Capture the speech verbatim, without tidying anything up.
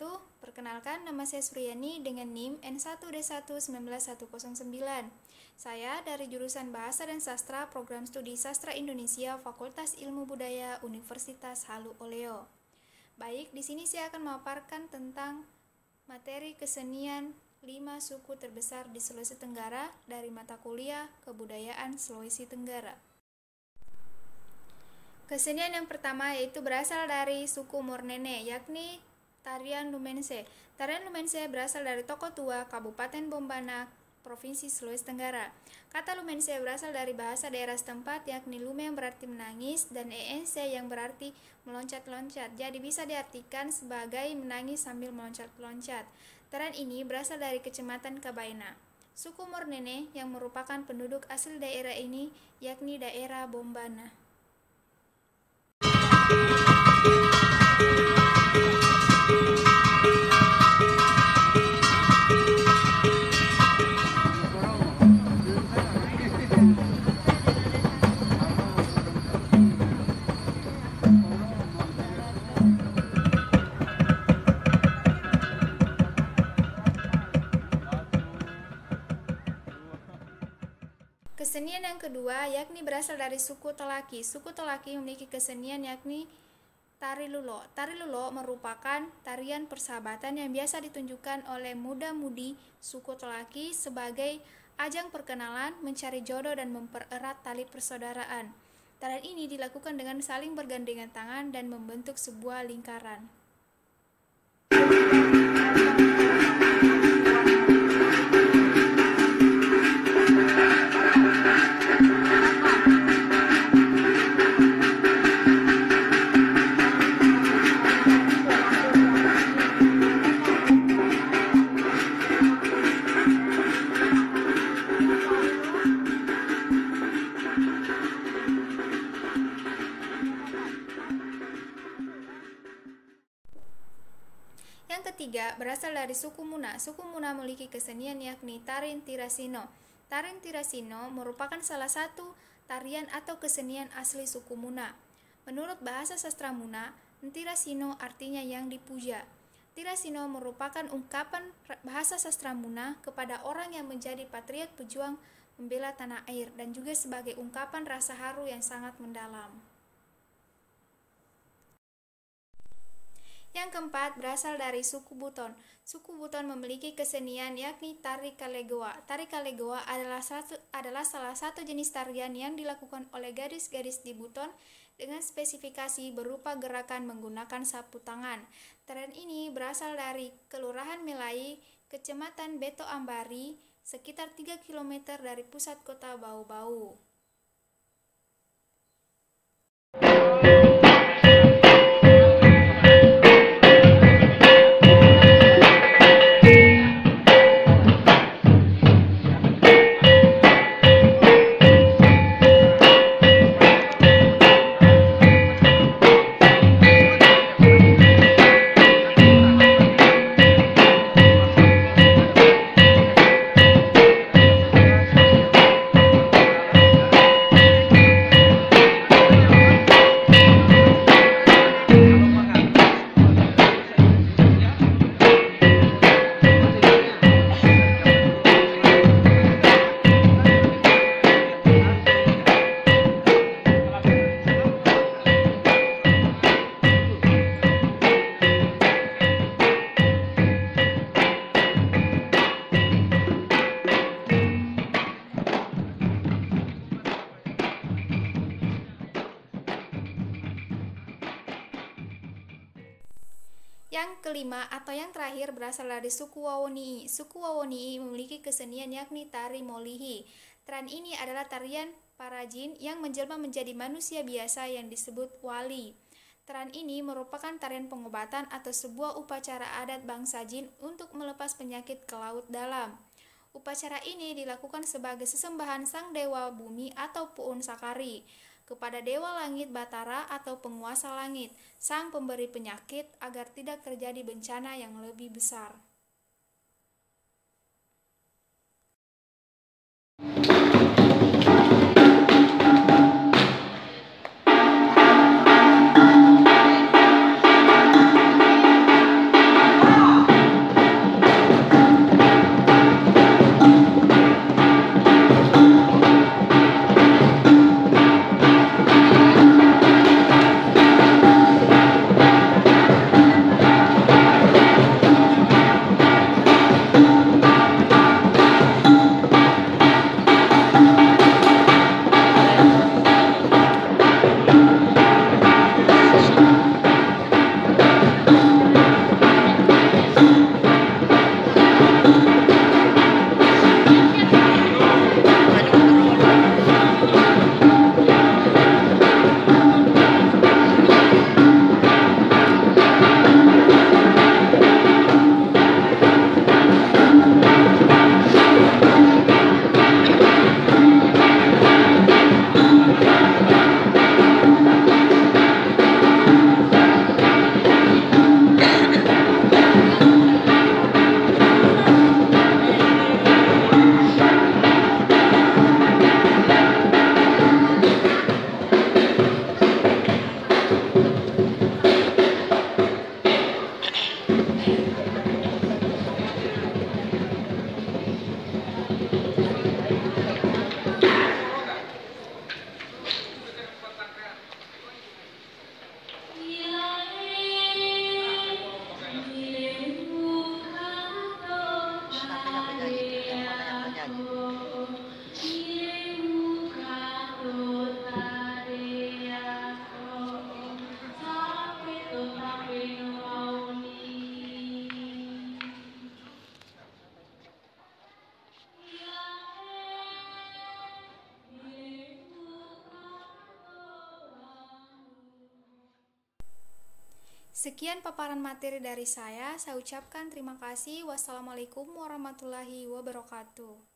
wabarakatuh. Perkenalkan, nama saya Suryani dengan N I M N satu D satu sembilan satu nol sembilan. Saya dari jurusan Bahasa dan Sastra Program Studi Sastra Indonesia Fakultas Ilmu Budaya Universitas Halu Oleo. Baik, di sini saya akan memaparkan tentang materi kesenian lima suku terbesar di Sulawesi Tenggara dari mata kuliah Kebudayaan Sulawesi Tenggara. Kesenian yang pertama yaitu berasal dari suku Mornene, yakni Tarian Lumense. Tarian Lumense berasal dari Toko Tua, Kabupaten Bombana, Provinsi Sulawesi Tenggara. Kata Lumense berasal dari bahasa daerah setempat, yakni Lume yang berarti menangis dan Ense yang berarti meloncat-loncat. Jadi bisa diartikan sebagai menangis sambil meloncat-loncat. Tarian ini berasal dari Kecamatan Kabaina. Suku Mornene yang merupakan penduduk asli daerah ini, yakni daerah Bombana. Kesenian yang kedua yakni berasal dari suku Tolaki. Suku Tolaki memiliki kesenian yakni Tari Lulo. Tari Lulo merupakan tarian persahabatan yang biasa ditunjukkan oleh muda-mudi suku Tolaki sebagai ajang perkenalan, mencari jodoh dan mempererat tali persaudaraan. Tarian ini dilakukan dengan saling bergandengan tangan dan membentuk sebuah lingkaran. Yang ketiga berasal dari suku Muna. Suku Muna memiliki kesenian yakni Tarin Tirasino. Tarin Tirasino merupakan salah satu tarian atau kesenian asli suku Muna. Menurut bahasa sastra Muna, Tirasino artinya yang dipuja. Tirasino merupakan ungkapan bahasa sastra Muna kepada orang yang menjadi patriot pejuang membela tanah air dan juga sebagai ungkapan rasa haru yang sangat mendalam. Yang keempat berasal dari suku Buton. Suku Buton memiliki kesenian yakni Tari Kalegoa. Tari Kalegoa adalah, satu, adalah salah satu jenis tarian yang dilakukan oleh gadis-gadis di Buton dengan spesifikasi berupa gerakan menggunakan sapu tangan. Tarian ini berasal dari Kelurahan Melai, Kecamatan Beto Ambari, sekitar tiga kilometer dari pusat kota Bau-Bau. Yang kelima atau yang terakhir berasal dari suku Wawonii. Suku Wawonii memiliki kesenian yakni Tari Molihi. Tarian ini adalah tarian para jin yang menjelma menjadi manusia biasa yang disebut wali. Tarian ini merupakan tarian pengobatan atau sebuah upacara adat bangsa jin untuk melepas penyakit ke laut dalam. Upacara ini dilakukan sebagai sesembahan sang dewa bumi atau Puun Sakari kepada Dewa Langit Batara atau penguasa langit, sang pemberi penyakit agar tidak terjadi bencana yang lebih besar. Sekian paparan materi dari saya. Saya ucapkan terima kasih. Wassalamualaikum warahmatullahi wabarakatuh.